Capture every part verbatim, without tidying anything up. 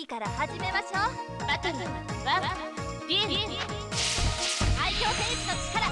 から始めましょう。バトルワンビール最強天使の力。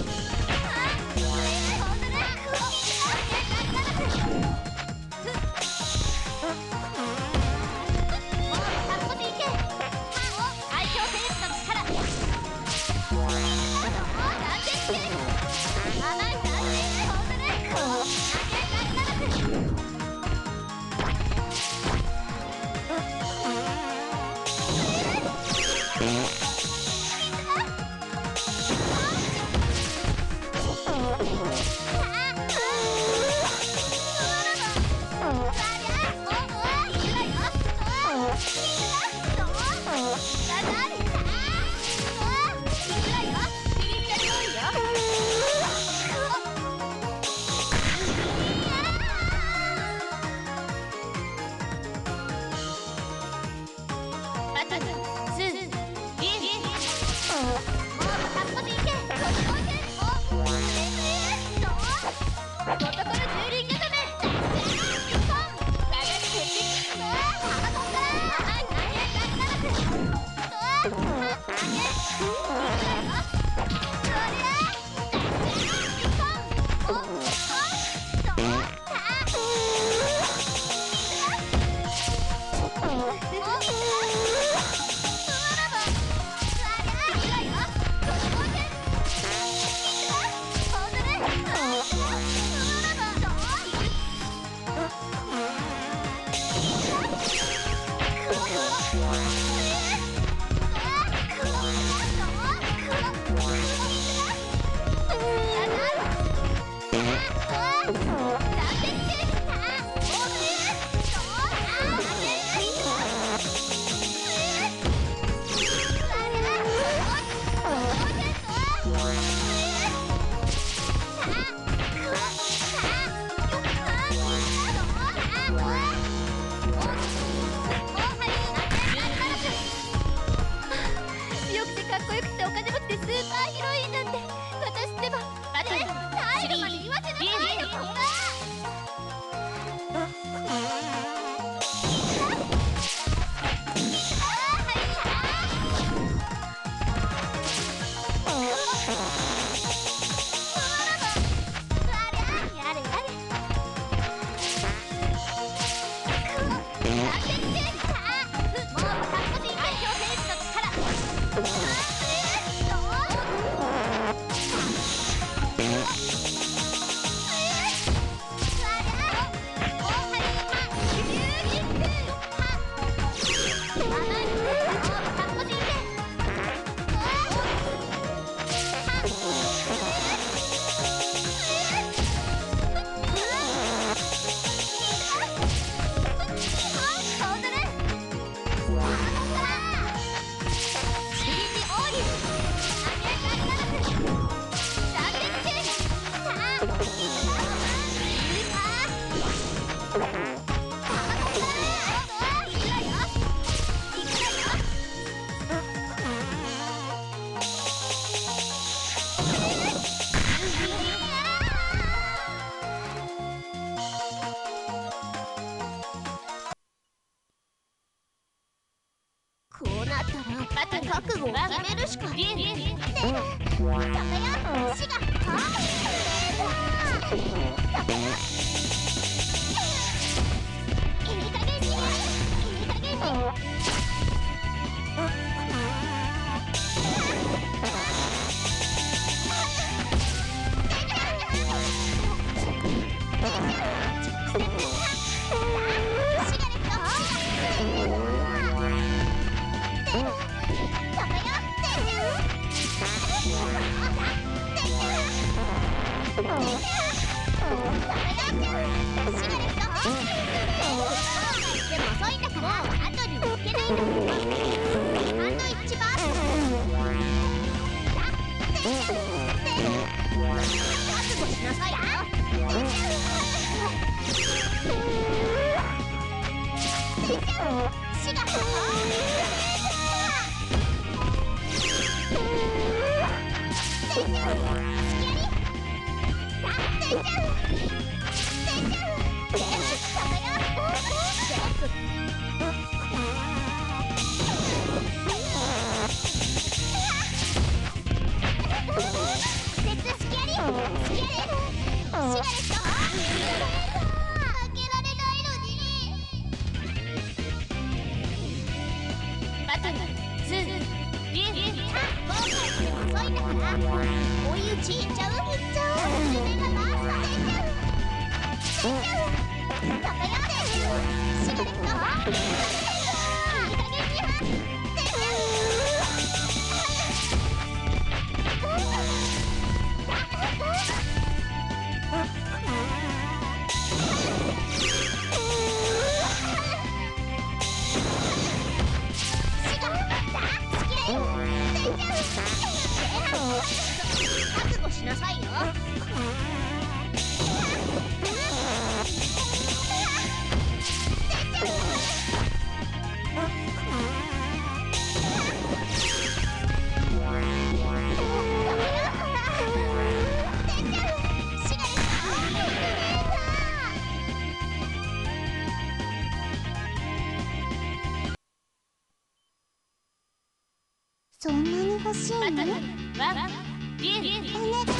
こうなったら覚悟を決めるしかねえ。ねえ、ダメよ、死がハーモニーだ。ダメよ、いい加減にね、いい加減に。 けられないのに。 バトルツーリー今回でも遅いんだから追い打ちいっちゃう。いっちゃう。夢がバースト出ちゃう。出ちゃう。高山出ちゃう。シガレット。いい加減には出ちゃう。覚悟しなさいよ。そんなに欲しいの？ バトルワンリーお願い。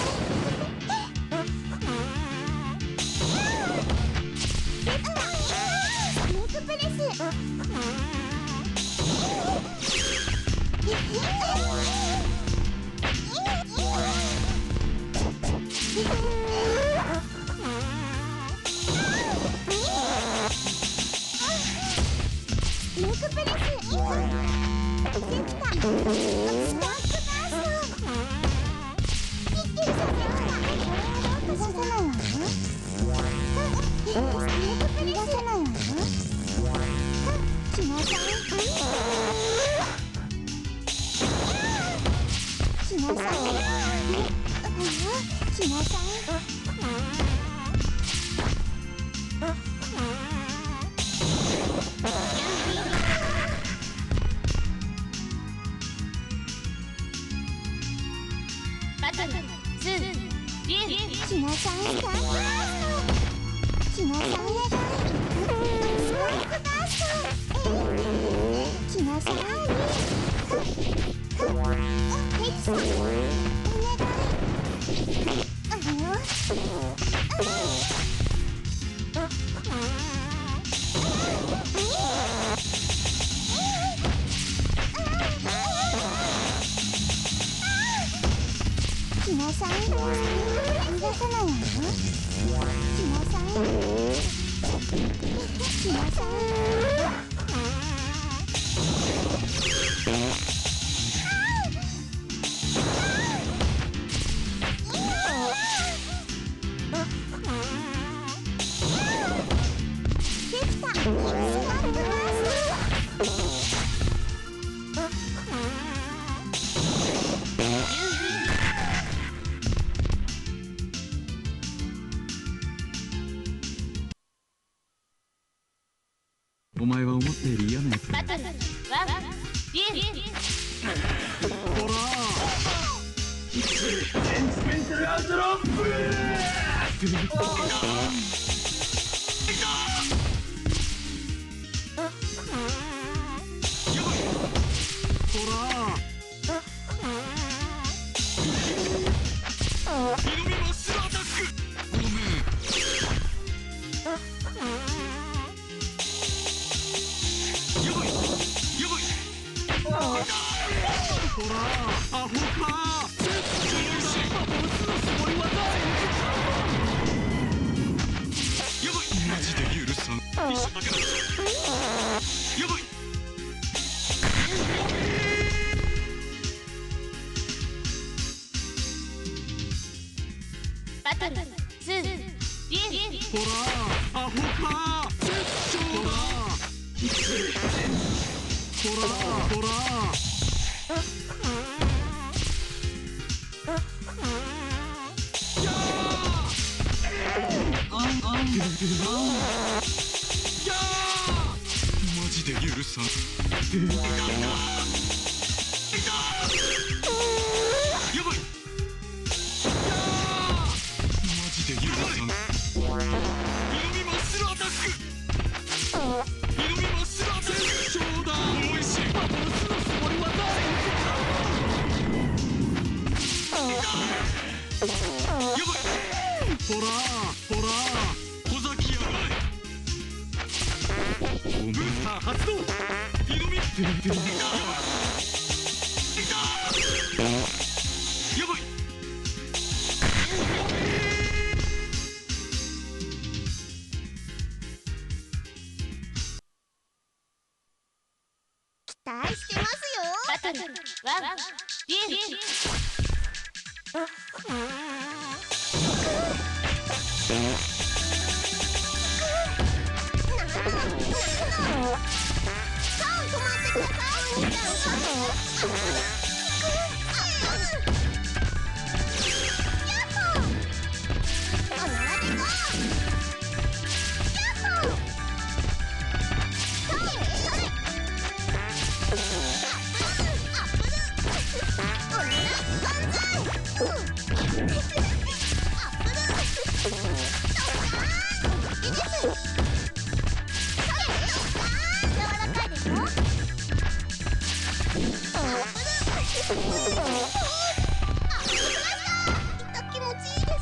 スモークプレス。スモークプレス。できた。スモークバースト。一気にさせようか。逃がさないわよ。スモークプレス。逃がさないわよ。来なさい。来なさい。来なさい。 バトルツーリー来なさい。来なさい。スモークバースト。来なさい。ヘイさん。お願い。来なさい。逃がさないわよ。来なさい。来なさい。できた。スマップバースト。 お前は思ったより嫌なやつだ。 バトルワンリーほらースペンタルアウトロップほらーイルミマッスルアタック。ごめん。ほらアホかー。やばいマジで許さん。一緒だけだ。やばい。 バトルツーリーほらアホかー。ほらほらほらマジで許さん。やばい。マジで許さん。イルミマッスルアタック。イルミマッスルアタック。ちょうだおいしい。パボスのすごい技。やばい。ほほらほらほざきやがれ。ブースター発動。挑みってやばい。 期待してますよ。 バトルワンビール。 気持ちいいです。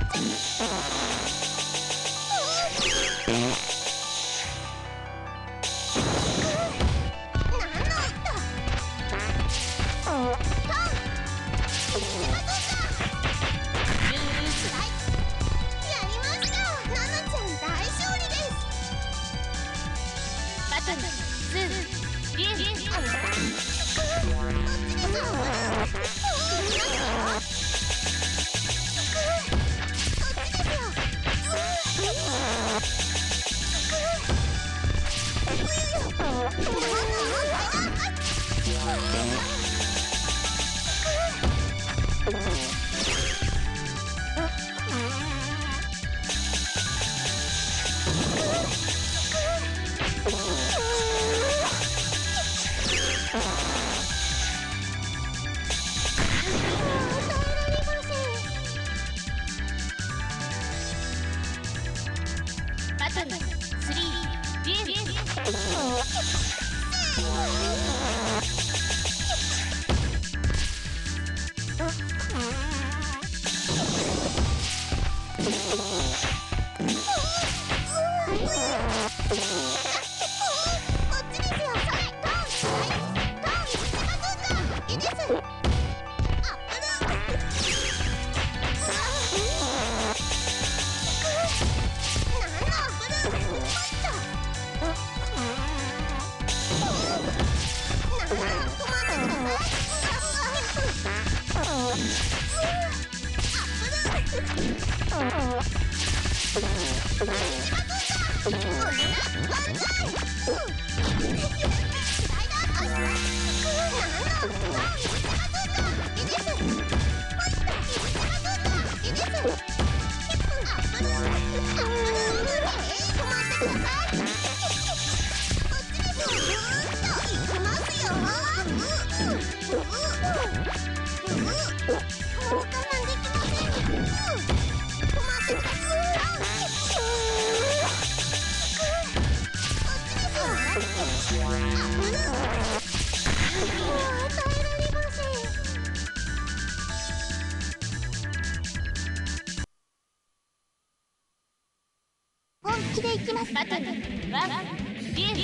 本気でいきます。バトルワンビール。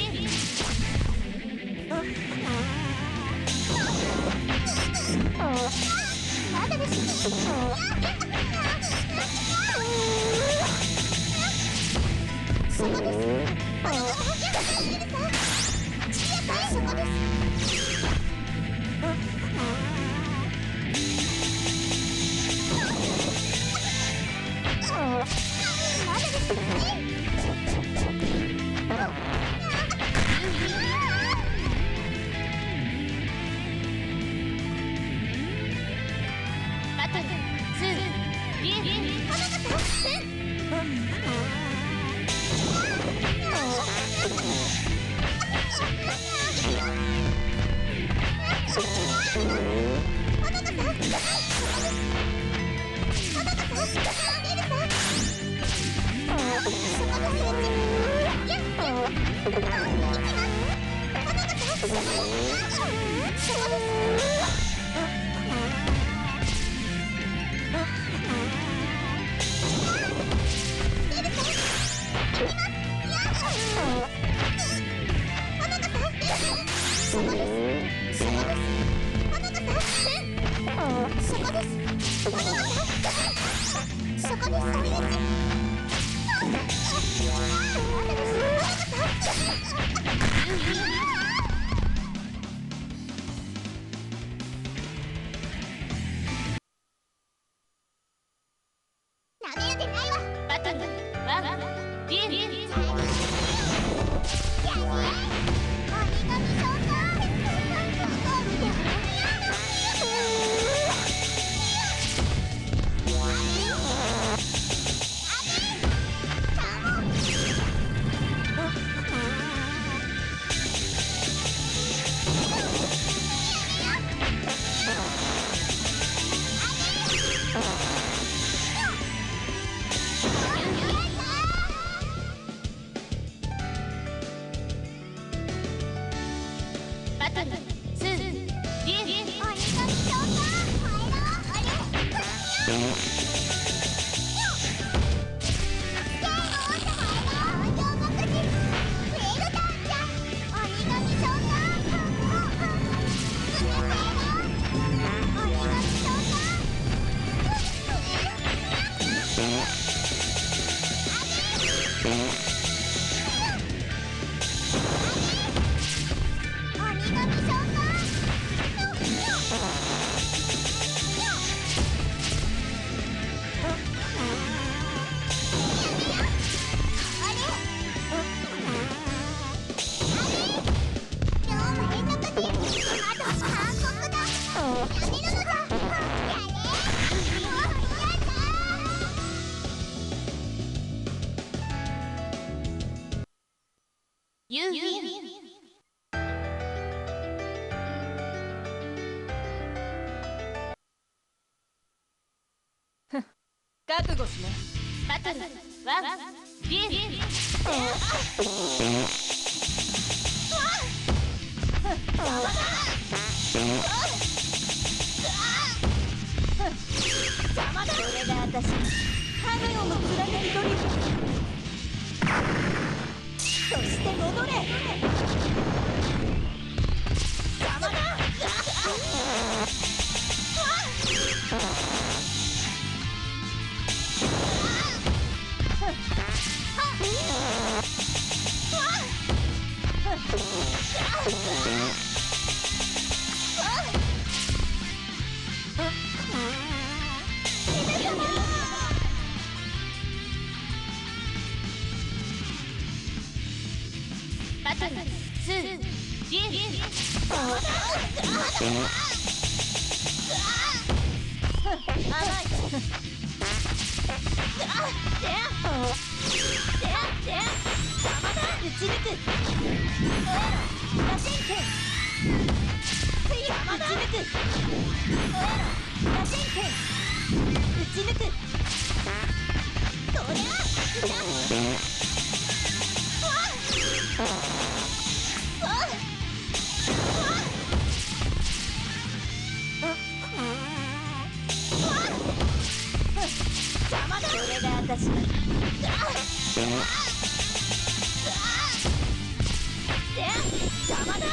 まだです。そこです。お願いします。そこです。まだです。 なめるでないわ。 バトルワンディールやね鬼神召バトルツーディール鬼神召喚帰ろう。あれユーウィン覚悟しね。 バトルワンディールこれが私影をも貫くドリブル。そして戻れ。邪魔だ。 バトルツーディール打ち抜く。打線剣。打ち抜く。打線剣。打ち抜く。そりゃ。邪魔だ。これが私の。邪魔だ。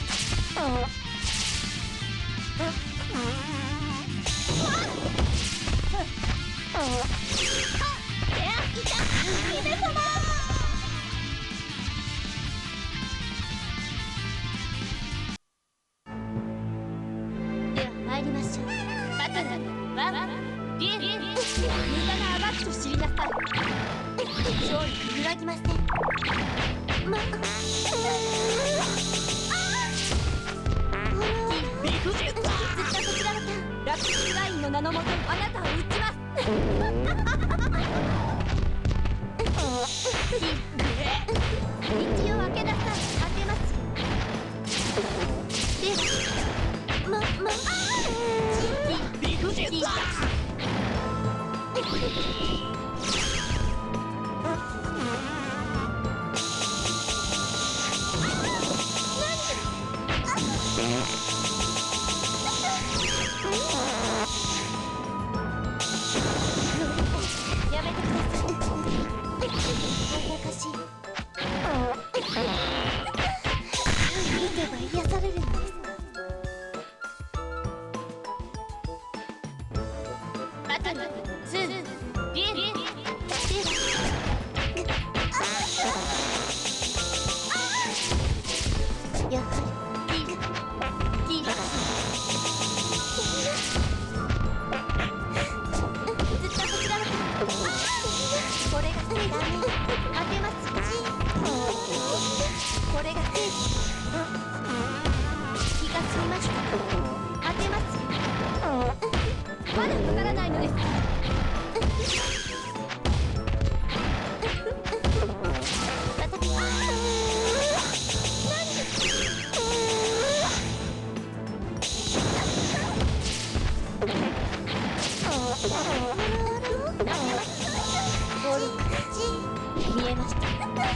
では参りましょう。バトルワンディール無駄な暴きと知りなさい。勝利揺らぎません。ま理不尽だ。ずっとこちらのターン。ラピスラインの名のもとあなたを撃ちます。道を開けなさい。開けます。ではまま理不尽だ。 やめてください。 おかしい。見てば癒されるんです。 バトルツーディール当てます。これが正義。気が済みました。当てます。まだかからないのです。見えました。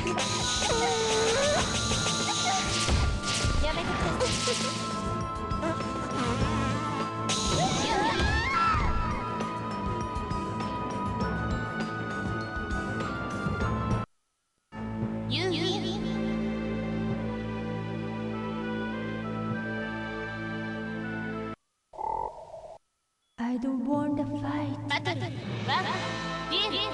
やめてください。I don't want to fight. バトルワンビール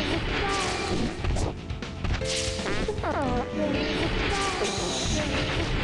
Oh,